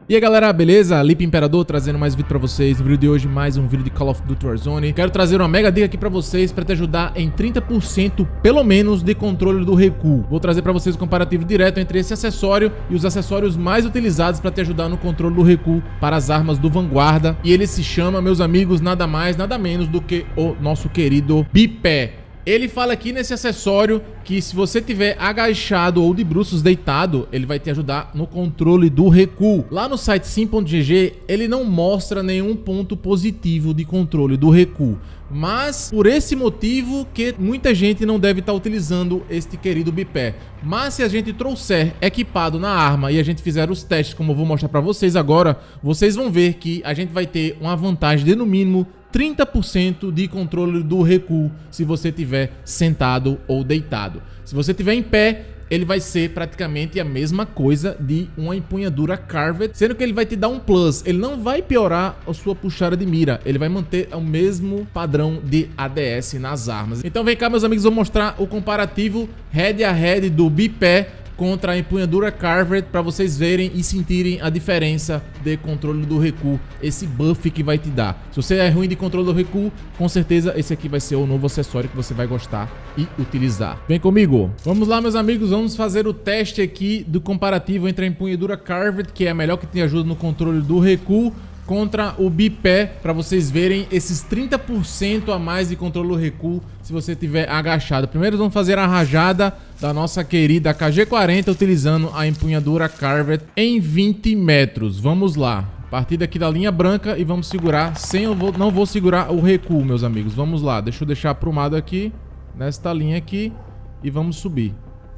E aí galera, beleza? Lipe Imperador trazendo mais vídeo pra vocês. No vídeo de hoje, mais um vídeo de Call of Duty Warzone. Quero trazer uma mega dica aqui pra vocês pra te ajudar em 30% pelo menos de controle do recuo. Vou trazer pra vocês um comparativo direto entre esse acessório e os acessórios mais utilizados pra te ajudar no controle do recuo para as armas do Vanguarda. E ele se chama, meus amigos, nada mais, nada menos do que o nosso querido Bipé. Ele fala aqui nesse acessório que se você tiver agachado ou de bruços deitado, ele vai te ajudar no controle do recuo. Lá no site sim.gg, ele não mostra nenhum ponto positivo de controle do recuo. Mas por esse motivo que muita gente não deve estar utilizando este querido bipé. Mas se a gente trouxer equipado na arma e a gente fizer os testes, como eu vou mostrar para vocês agora, vocês vão ver que a gente vai ter uma vantagem de no mínimo 30% de controle do recuo se você estiver sentado ou deitado. Se você estiver em pé, ele vai ser praticamente a mesma coisa de uma empunhadura Carved, sendo que ele vai te dar um plus. Ele não vai piorar a sua puxada de mira, ele vai manter o mesmo padrão de ADS nas armas. Então vem cá, meus amigos, vou mostrar o comparativo head a head do bipé contra a empunhadura Carved para vocês verem e sentirem a diferença de controle do recuo, esse buff que vai te dar. Se você é ruim de controle do recuo, com certeza esse aqui vai ser o novo acessório que você vai gostar e utilizar. Vem comigo! Vamos lá, meus amigos, vamos fazer o teste aqui do comparativo entre a empunhadura Carved, que é a melhor que te ajuda no controle do recuo, contra o bipé, para vocês verem esses 30% a mais de controle do recuo se você estiver agachado. Primeiro vamos fazer a rajada da nossa querida KG40 utilizando a empunhadura Carved em 20 metros. Vamos lá, a partir daqui da linha branca e vamos segurar não vou segurar o recuo, meus amigos. Vamos lá, deixa eu deixar aprumado aqui nesta linha aqui e vamos subir.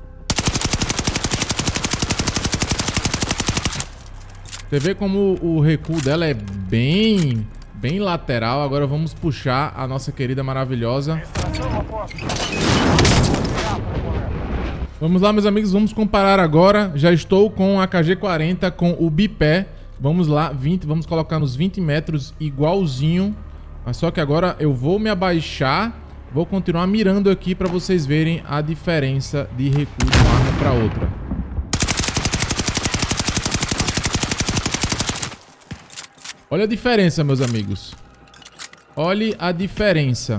Você vê como o recuo dela é bem lateral. Agora vamos puxar a nossa querida maravilhosa. Vamos lá, meus amigos, vamos comparar agora. Já estou com a KG40 com o bipé. Vamos lá, vamos colocar nos 20 metros igualzinho. Mas só que agora eu vou me abaixar. Vou continuar mirando aqui para vocês verem a diferença de recuo de uma arma para outra. Olha a diferença, meus amigos. Olhe a diferença.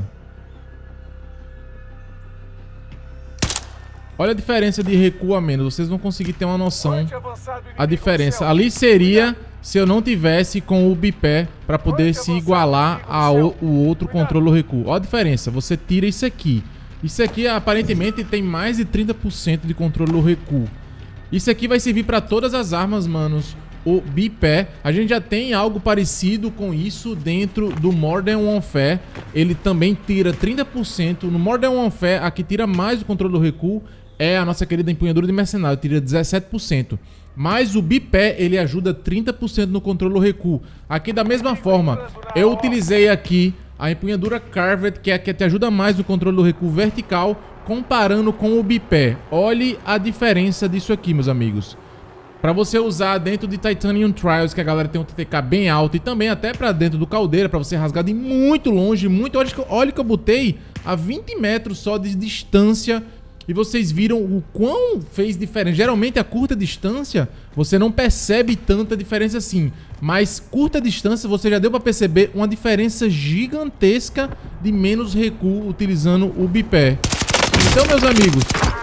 Olha a diferença de recuo a menos. Vocês vão conseguir ter uma noção. A diferença. Ali seria se eu não tivesse com o bipé para poder se igualar ao outro controle do recuo. Olha a diferença. Você tira isso aqui. Isso aqui aparentemente tem mais de 30% de controle do recuo. Isso aqui vai servir para todas as armas, manos. O bipé, a gente já tem algo parecido com isso dentro do Modern Warfare. Ele também tira 30%. No Modern Warfare, a que tira mais o controle do recuo é a nossa querida empunhadura de mercenário, tira 17%. Mas o bipé, ele ajuda 30% no controle do recuo. Aqui da mesma forma, eu utilizei aqui a empunhadura Carved, que é a que te ajuda mais no controle do recuo vertical, comparando com o bipé. Olhe a diferença disso aqui, meus amigos. Para você usar dentro de Titanium Trials, que a galera tem um TTK bem alto, e também até para dentro do caldeira, para você rasgar de muito longe, olha que eu botei a 20 metros só de distância, e vocês viram o quão fez diferença. Geralmente a curta distância, você não percebe tanta diferença assim, mas curta distância você já deu para perceber uma diferença gigantesca de menos recuo utilizando o bipé. Então, meus amigos,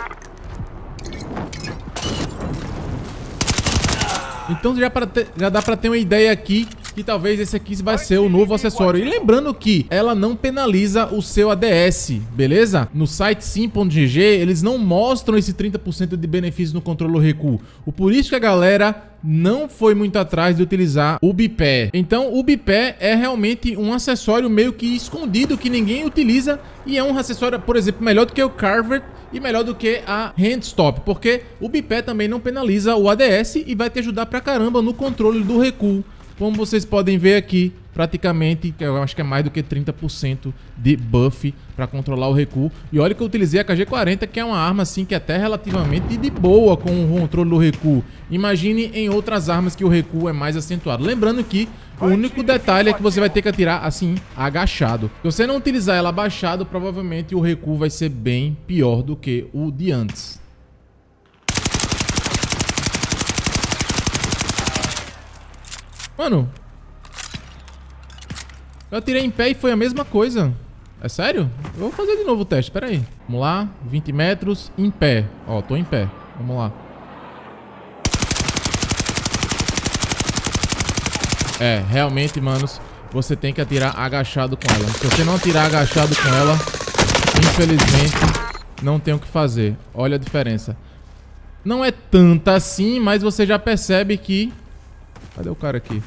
então já dá pra ter uma ideia aqui que talvez esse aqui vai ser o novo acessório. E lembrando que ela não penaliza o seu ADS, beleza? No site sim.gg eles não mostram esse 30% de benefício no controle do recuo. Por isso que a galera não foi muito atrás de utilizar o bipé. Então o bipé é realmente um acessório meio que escondido que ninguém utiliza. E é um acessório, por exemplo, melhor do que o Carved e melhor do que a Handstop, porque o bipé também não penaliza o ADS e vai te ajudar pra caramba no controle do recuo. Como vocês podem ver aqui, praticamente, eu acho que é mais do que 30% de buff para controlar o recuo. E olha que eu utilizei a KG40, que é uma arma assim que é até relativamente de boa com o controle do recuo. Imagine em outras armas que o recuo é mais acentuado. Lembrando que o único detalhe é que você vai ter que atirar assim, agachado. Se você não utilizar ela abaixado, provavelmente o recuo vai ser bem pior do que o de antes. Mano, eu atirei em pé e foi a mesma coisa. É sério? Eu vou fazer de novo o teste, pera aí. Vamos lá, 20 metros, em pé. Ó, tô em pé. Vamos lá. É, realmente, manos, você tem que atirar agachado com ela. Se você não atirar agachado com ela, infelizmente, não tem o que fazer. Olha a diferença. Não é tanta assim, mas você já percebe que... Cadê o cara aqui?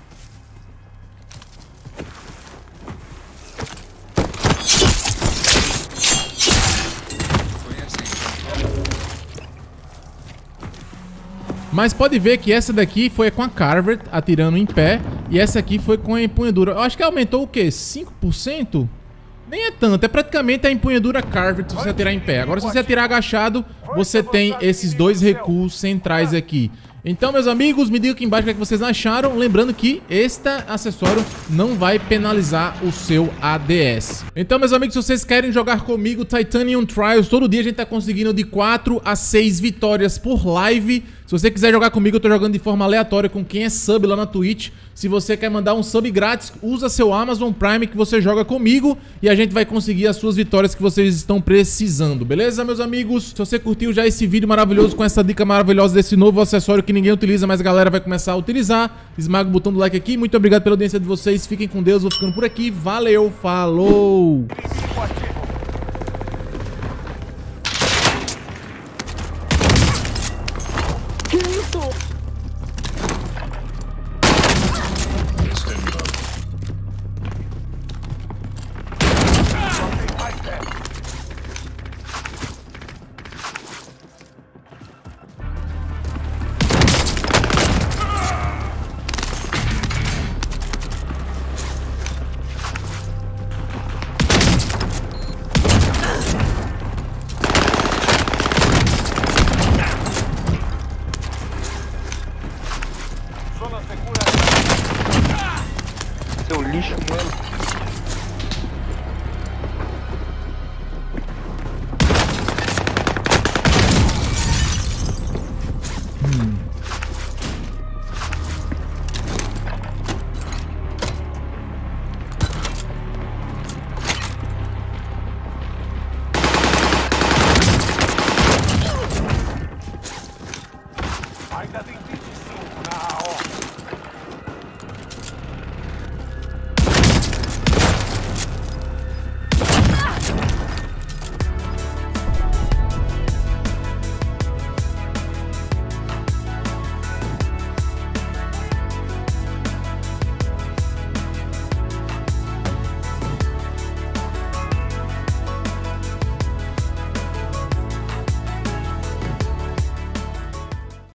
Mas pode ver que essa daqui foi com a Carver atirando em pé. E essa aqui foi com a empunhadura. Eu acho que aumentou o quê? 5%? Nem é tanto. É praticamente a empunhadura Carver se você atirar em pé. Agora se você atirar agachado, você tem esses dois recuos centrais aqui. Então, meus amigos, me digam aqui embaixo o que é que vocês acharam. Lembrando que este acessório não vai penalizar o seu ADS. Então, meus amigos, se vocês querem jogar comigo Titanium Trials, todo dia a gente tá conseguindo de 4 a 6 vitórias por live. Se você quiser jogar comigo, eu tô jogando de forma aleatória com quem é sub lá na Twitch. Se você quer mandar um sub grátis, usa seu Amazon Prime que você joga comigo e a gente vai conseguir as suas vitórias que vocês estão precisando, beleza, meus amigos? Se você curtiu já esse vídeo maravilhoso com essa dica maravilhosa desse novo acessório que ninguém utiliza, mas a galera vai começar a utilizar, esmaga o botão do like aqui. Muito obrigado pela audiência de vocês, fiquem com Deus, vou ficando por aqui, valeu, falou! Seu lixo, mano. Ainda tem